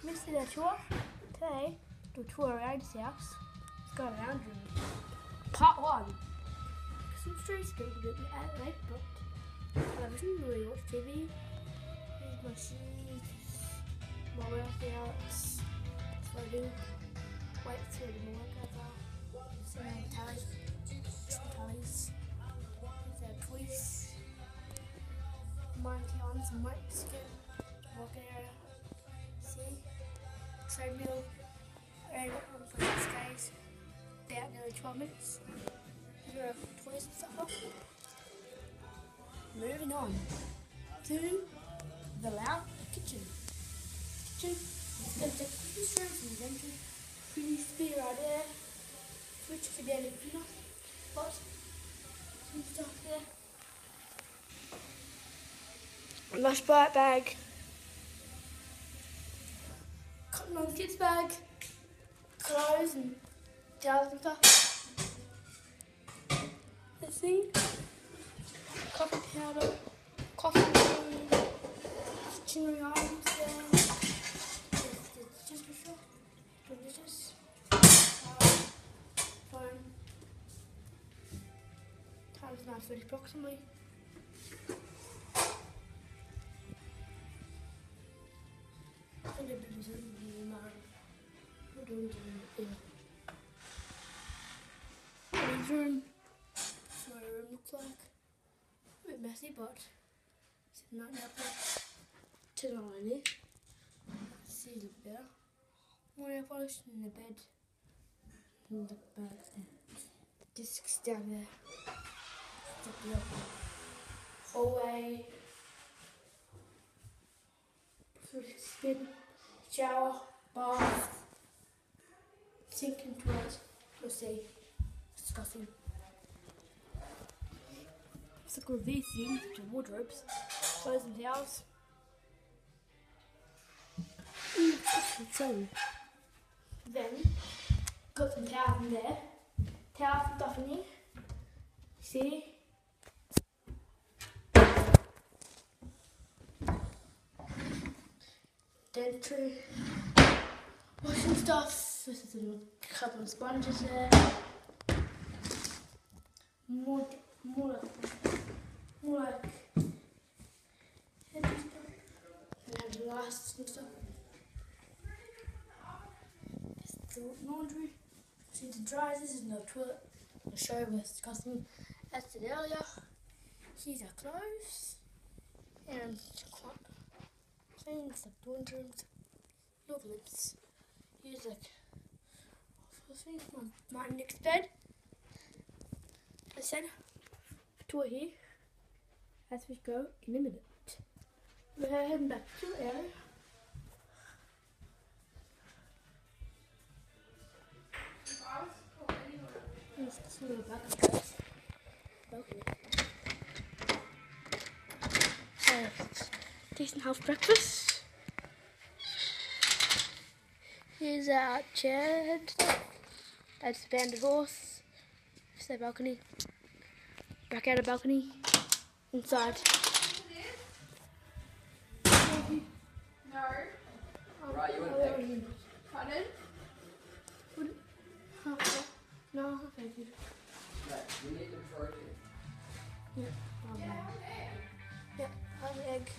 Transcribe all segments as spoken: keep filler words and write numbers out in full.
Missed the tour today. Do a tour around his house. Let's go around and part one. Some streets going a bit late, but I wasn't really watch T V. Here's my sheets, my workouts, slowly wait till the workouts are. Some tallies, some tallies. Here's our toys. Monkey on some weights, walking area. See, treadmill, and on for six days, about nearly twelve minutes. Here are toys and stuff. Moving on to the loud kitchen. Kitchen, it's going to take a few strokes and then to pretty speed right there. Switch to down if you know, but some stuff there. My Sprite bag. Cotton on kids bag. Clothes and towels and stuff. This thing. Coffee powder. Coffee machine. Stationery items there. It's just for sure. Delicious. Phone. Time's nine thirty approximately. This room, that's what our room looks like. A bit messy, but it's not enough. Turn on it. See a little better. More nail polish in the bed. And the bag there. Discs down there. Step it up. Hallway. Spin. Shower, bath, sink and toilet. You'll see. Disgusting. Let's look at these things, which are wardrobes, clothes and towels. Mm, so, then, got some towels in there. Towels and stuff in here. See? Dentry, washing stuff. This is a couple of sponges there. More, more like, more like heavy stuff. And have the last and stuff. This is the laundry. See the dryers. This is no toilet. I'll show you what's disgusting. As I said earlier, here's our clothes and quite. Things like dormitories, your lips. Here's like first thing on my next bed. I said tour here as we go in a minute. We're heading back to the area. Let's see the back of the house. Balcony. First, decent house breakfast. Here's our chair and stuff. That's the banded horse. Here's the balcony. Back out of balcony. Inside. No. Oh, Right, you oh, wouldn't think. Pardon? Wouldn't, huh, no, thank you. Right, we need them for you. Yeah. Um, yeah, have an egg.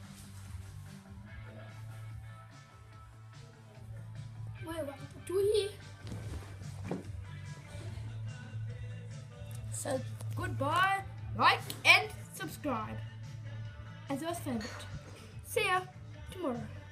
Wait, what do we hear? So, goodbye, like and subscribe. As your favorite. See ya tomorrow.